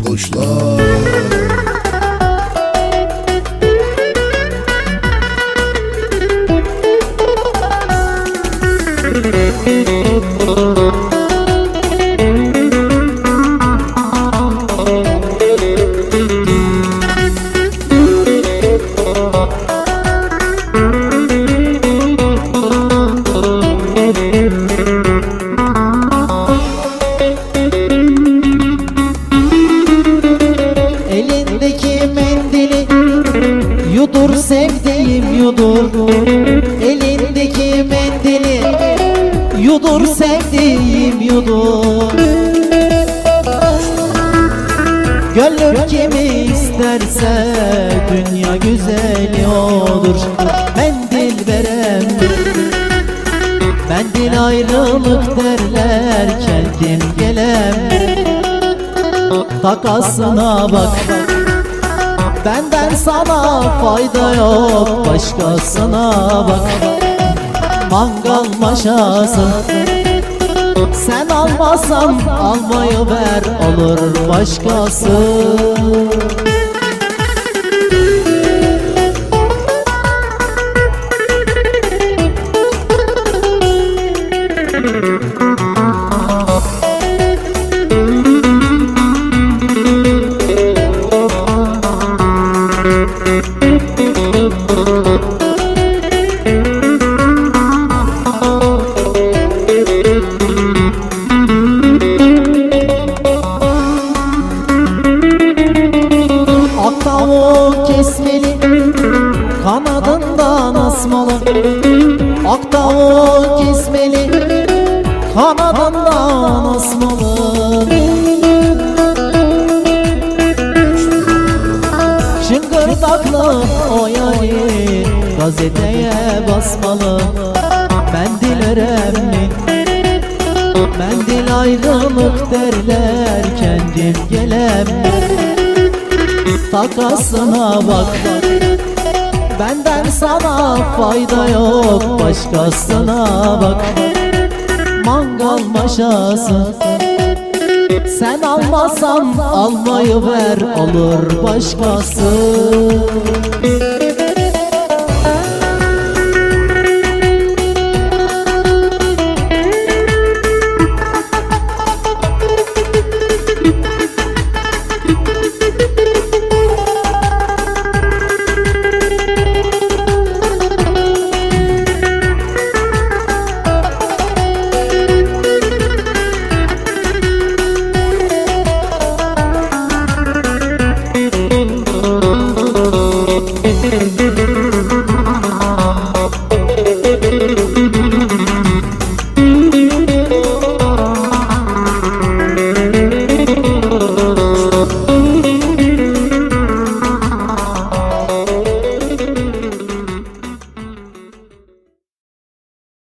koçlar. Elindeki mendili yudur sevdiğim yudur. Elindeki mendili yudur sevdiğim yudur. Gönlüm kimi isterse dünya güzeli olur. Mendil verem, mendil ayrılık derler, kendim gelem. Takasına bak, benden sana fayda yok, başkasına bak. Mangal maşası, sen almazsan almayı ver, alır başkası. Tavuk kesmeli, kanadından asmalı. Ak tavuk kesmeli, kanadından asmalı. Şıngırdaklı o yari gazeteye basmalı. Mendil önemli, mendil ayrılık derler, kendim gelem. Takasına bak, benden sana fayda yok, başkasına bak. Mangal maşası, sen almazsan almayı ver, alır başkası.